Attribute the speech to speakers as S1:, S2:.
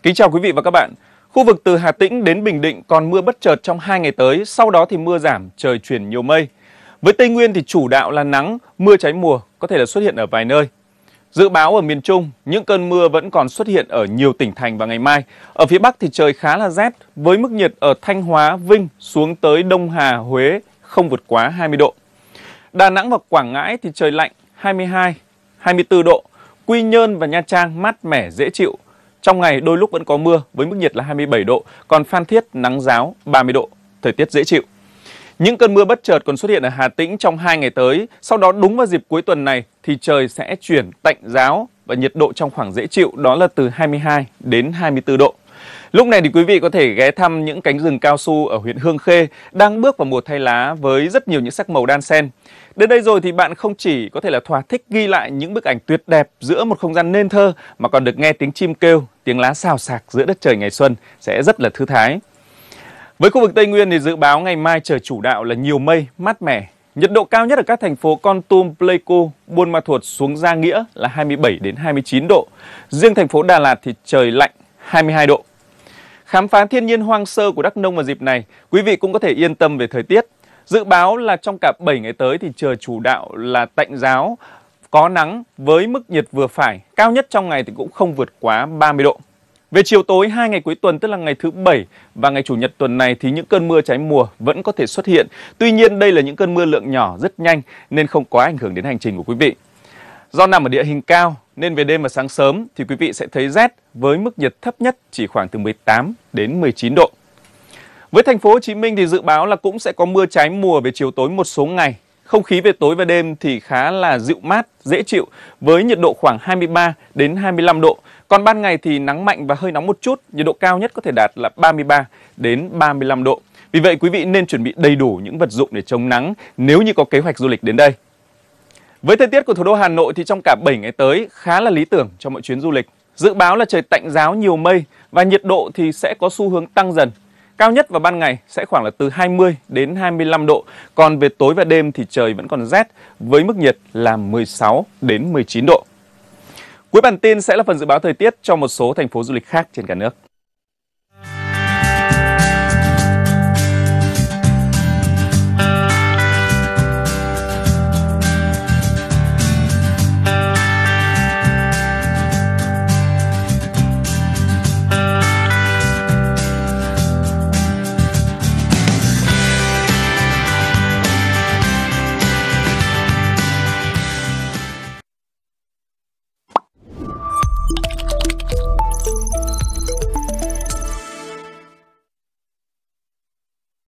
S1: Kính chào quý vị và các bạn. Khu vực từ Hà Tĩnh đến Bình Định còn mưa bất chợt trong 2 ngày tới, sau đó thì mưa giảm, trời chuyển nhiều mây. Với Tây Nguyên thì chủ đạo là nắng, mưa trái mùa có thể là xuất hiện ở vài nơi. Dự báo ở miền Trung, những cơn mưa vẫn còn xuất hiện ở nhiều tỉnh thành vào ngày mai. Ở phía Bắc thì trời khá là rét, với mức nhiệt ở Thanh Hóa, Vinh xuống tới Đông Hà, Huế không vượt quá 20 độ. Đà Nẵng và Quảng Ngãi thì trời lạnh 22, 24 độ. Quy Nhơn và Nha Trang mát mẻ dễ chịu. Trong ngày đôi lúc vẫn có mưa với mức nhiệt là 27 độ, còn Phan Thiết nắng ráo 30 độ, thời tiết dễ chịu. Những cơn mưa bất chợt còn xuất hiện ở Hà Tĩnh trong 2 ngày tới, sau đó đúng vào dịp cuối tuần này thì trời sẽ chuyển tạnh ráo và nhiệt độ trong khoảng dễ chịu, đó là từ 22 đến 24 độ. Lúc này thì quý vị có thể ghé thăm những cánh rừng cao su ở huyện Hương Khê đang bước vào mùa thay lá với rất nhiều những sắc màu đan xen. Đến đây rồi thì bạn không chỉ có thể là thỏa thích ghi lại những bức ảnh tuyệt đẹp giữa một không gian nên thơ mà còn được nghe tiếng chim kêu, tiếng lá xào xạc giữa đất trời ngày xuân sẽ rất là thư thái. Với khu vực Tây Nguyên thì dự báo ngày mai trời chủ đạo là nhiều mây, mát mẻ. Nhiệt độ cao nhất ở các thành phố Kon Tum, Pleiku, Buôn Ma Thuột xuống Gia Nghĩa là 27 đến 29 độ. Riêng thành phố Đà Lạt thì trời lạnh 22 độ. Khám phá thiên nhiên hoang sơ của Đắk Nông vào dịp này, quý vị cũng có thể yên tâm về thời tiết. Dự báo là trong cả 7 ngày tới thì trời chủ đạo là tạnh ráo, có nắng với mức nhiệt vừa phải, cao nhất trong ngày thì cũng không vượt quá 30 độ. Về chiều tối 2 ngày cuối tuần, tức là ngày thứ Bảy và ngày Chủ nhật tuần này thì những cơn mưa trái mùa vẫn có thể xuất hiện. Tuy nhiên đây là những cơn mưa lượng nhỏ rất nhanh nên không quá ảnh hưởng đến hành trình của quý vị. Do nằm ở địa hình cao nên về đêm và sáng sớm thì quý vị sẽ thấy rét với mức nhiệt thấp nhất chỉ khoảng từ 18 đến 19 độ. Với thành phố Hồ Chí Minh thì dự báo là cũng sẽ có mưa trái mùa về chiều tối một số ngày. Không khí về tối và đêm thì khá là dịu mát, dễ chịu với nhiệt độ khoảng 23 đến 25 độ. Còn ban ngày thì nắng mạnh và hơi nóng một chút, nhiệt độ cao nhất có thể đạt là 33 đến 35 độ. Vì vậy quý vị nên chuẩn bị đầy đủ những vật dụng để chống nắng nếu như có kế hoạch du lịch đến đây. Với thời tiết của thủ đô Hà Nội thì trong cả 7 ngày tới khá là lý tưởng cho mọi chuyến du lịch. Dự báo là trời tạnh ráo nhiều mây và nhiệt độ thì sẽ có xu hướng tăng dần. Cao nhất vào ban ngày sẽ khoảng là từ 20 đến 25 độ, còn về tối và đêm thì trời vẫn còn rét với mức nhiệt là 16 đến 19 độ. Cuối bản tin sẽ là phần dự báo thời tiết cho một số thành phố du lịch khác trên cả nước.